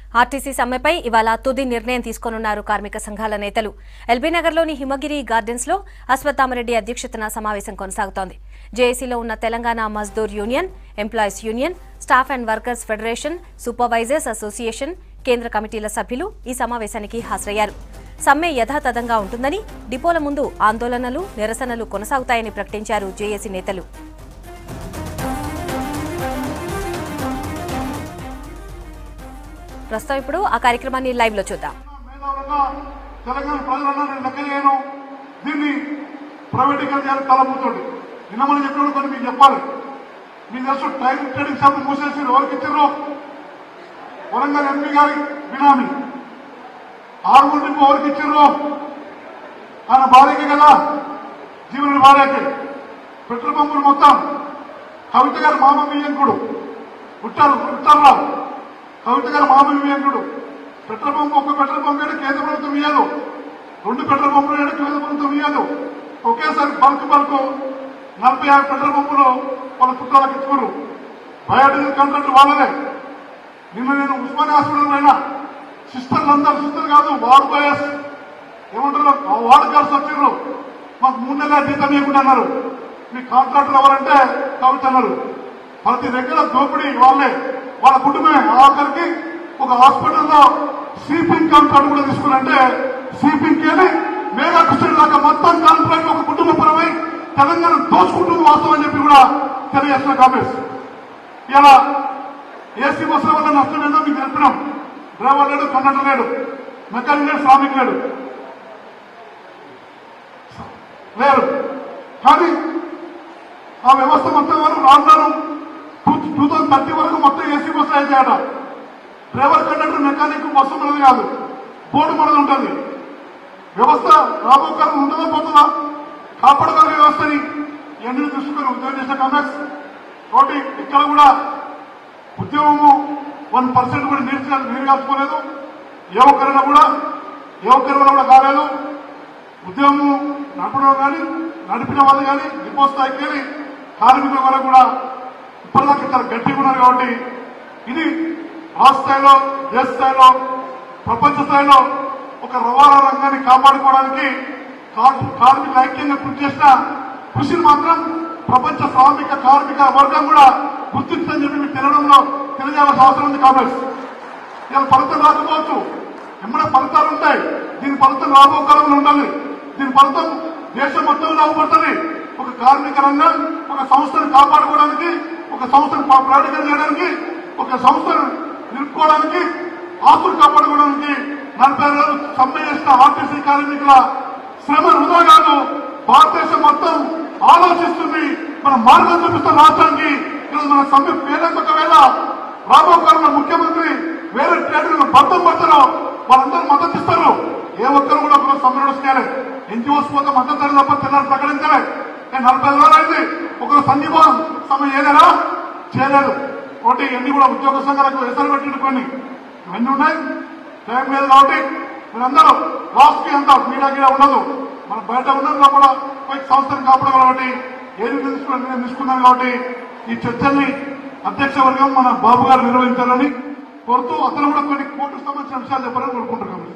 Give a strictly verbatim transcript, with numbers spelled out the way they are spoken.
RTC సమ్మెపై ఇవాళ తుది నిర్ణయం తీసుకోనున్నారు కార్మిక సంఘాల నేతలు. ఎల్బీనగర్లోని హిమగిరి గార్డెన్స్లో అశ్వత్థామరెడ్డి అధ్యక్షతన సమావేశం కొనసాగుతోంది. జేఏసీలో ఉన్న Telangana Mazdoor union, employees union, staff and workers federation, supervisors association, కేంద్ర కమిటీల సభ్యులు ఈ సమావేశానికి హాజరయ్యారు. సమ్మె యథాతథంగా ఉంటుందని, డిపోల ముందు ఆందోళనలు, నిరసనలు కొనసాగుతాయని ప్రకటించారు జేఏసీ నేతలు. ప్రస్తుతం ఇప్పుడు ఆ కార్యక్రమాన్ని లైవ్ లో చూద్దాం. తెలంగాణ ప్రజలన్నా నేను లెక్కలేను, దీన్ని ప్రైవేటీకరణ చేయాలి తలపుతోటి. నిన్న మనం చెప్పినప్పుడు కొన్ని మీకు చెప్పాలి. మీకు తెలుసు టైం ట్రేడింగ్ షాప్ మూసేసి ఎవరికి ఇచ్చారు? వరంగల్ ఎంపీ గారి బినామీ. ఆరుగురు డిపో ఎవరికి ఇచ్చారు? ఆయన భార్యకి కదా, జీవన భార్యకి. పెట్రోల్ పంపులు మొత్తం కవిత గారు మామ వియ్యంకుడు పుట్టారు పుట్టారు కవిత గారు మామూలు వియంకుడు. పెట్రోల్ పంపు ఒక్క పెట్రోల్ పంపు వేయడం కేంద్ర ప్రభుత్వం ఇయ్యదు, రెండు పెట్రోల్ పంపులు వేయడం కేంద్ర ప్రభుత్వం ఇయ్యదు. ఒకేసారి బల్క్ బల్క్ నలభై ఆరు పెట్రోల్ పంపులు వాళ్ళ చుట్టాలకు ఇచ్చుకోరు. బయోడీజిల్ కాంట్రాక్ట్ వాళ్ళనే. నిన్న నేను ఉస్మానియా హాస్పిటల్ అయినా సిస్టర్లు అందరూ సిస్టర్ కాదు వార్డు బాయస్ ఏమంటారు వార్డు గర్ల్స్ వచ్చారు. మాకు మూడు నెలల జీతం ఇవ్వకుండా అన్నారు. మీ కాంట్రాక్టర్ ఎవరంటే కవిత అన్నారు. ప్రతి దగ్గర దోపిడీ వాళ్ళే, వాళ్ళ కుటుంబమే. ఆఖరికి ఒక హాస్పిటల్లో స్లీపింగ్ కాంట్రాక్ట్ కూడా తీసుకున్నారంటే స్లీపింగ్ కి మేఘా కృష్ణ దాకా మొత్తం కాంట్రాక్ట్ ఒక కుటుంబ పరమై తెలంగాణ దోచుకుంటుంది వాస్తవం అని చెప్పి కూడా తెలియజేస్తున్న కాంగ్రెస్. ఇలా ఏసీ బస్సుల వల్ల నష్టం ఏందో మీకు చెప్పినాం. డ్రైవర్ లేడు, కండక్టర్ లేడు, మెకానిక్ లేడు, శ్రామిక్ లేడు లేరు. కానీ ఆ వ్యవస్థ మొత్తం వరకు రాను టూ థౌసండ్ థర్టీ వరకు మొత్తం ఏసీ బస్సులు అయితాయట. డ్రైవర్, కండక్టర్, మెకానిక్ బస్సు మనది కాదు, బోర్డు మనది ఉంటుంది. వ్యవస్థ రాబోకాలం ఉంటుందా పోతుందా? కాపాడుకోవాలి వ్యవస్థని. ఎన్ని దృష్టికొని ఉద్యోగం చేసిన కాంగ్రెస్ ఒకటి ఇక్కడ కూడా ఉద్యోగము వన్ పర్సెంట్ కూడా నీరు నీరు కాల్చుకోలేదు. ఏ ఒక్కరైనా కూడా ఏ ఒక్కరైనా కూడా కాలేదు. ఉద్యోగము నడపడం కానీ నడిపిన వాళ్ళు కానీ డిపో స్థాయికి వెళ్ళి కార్మికుల వరకు కూడా ఇప్పటిదాకా ఇద్దరు గట్టిగా ఉన్నారు. కాబట్టి ఇది రాష్ట్ర స్థాయిలో, దేశ స్థాయిలో, ప్రపంచ స్థాయిలో ఒక రవాణా రంగాన్ని కాపాడుకోవడానికి కార్మికుల ఐక్యంగా కృషి చేసిన కృషిని మాత్రం ప్రపంచ శ్రామిక కార్మిక వర్గం కూడా గుర్తించని చెప్పి మీకు తెలియడంలో తెలియజేయాల్సిన అవసరం ఉంది. కాంగ్రెస్ ఇలా ఫలితం రాకపోవచ్చు, ఎమ్మడే ఫలితాలు ఉంటాయి. దీని ఫలితం రాబో కాలంలో ఉండాలి. దీని ఫలితం దేశం మొత్తం లాభపడుతుంది. ఒక కార్మిక రంగం ఒక సంస్థను కాపాడుకోవడానికి, ఒక సంస్థను ప్రైవేటీకరణ చేయడానికి, ఒక సంస్థను నిలుపుకోవడానికి, ఆస్తులు కాపాడుకోవడానికి నలభై రోజులు సమ్మె చేసిన ఆర్టీసీ కార్మికుల శ్రమ వృధా కాదు. భారతదేశం మొత్తం ఆలోచిస్తుంది. మన మార్గం చూపిస్తున్న రాష్ట్రానికి ఈరోజు మన సమ్మె పేరెంత ఒకవేళ రాబో కాలంలో ముఖ్యమంత్రి వేరే ట్రేడ్లను బద్దం పడతారో వాళ్ళందరూ మద్దతు ఇస్తారు. ఏ ఒక్కరు కూడా ఒక సమ్మె నడుస్తున్నారే. ఎన్జిఓస్ పోతే మద్దతు ధర తప్ప తెల్లని ప్రకటించలే. నలభై రోజులు అయింది. ఒకరు సంఘీభావం సమ్మె చేయలేరా? చేయలేదు. ఒకటి ఎన్ని కూడా ఉద్యోగ సంఘాలకు ఎసరు పెట్టిండుకొని ఇవన్నీ ఉన్నాయి. టైం లేదు కాబట్టి మీరందరూ లాస్ట్ కి అంతా మీడియా గీడ ఉండదు. మనం బయట ఉన్నది లోపల పోయి సంస్థను కాపాడగలం. కాబట్టి ఏది తీసుకుని తీసుకున్నాం. కాబట్టి ఈ చర్చల్ని అధ్యక్ష వర్గం మన బాబు గారు నిర్వహించాలని కోరుతూ అతను కూడా కొన్ని కోర్టుకు సంబంధించిన విషయాలు చెప్పాలని కోరుకుంటున్నాం.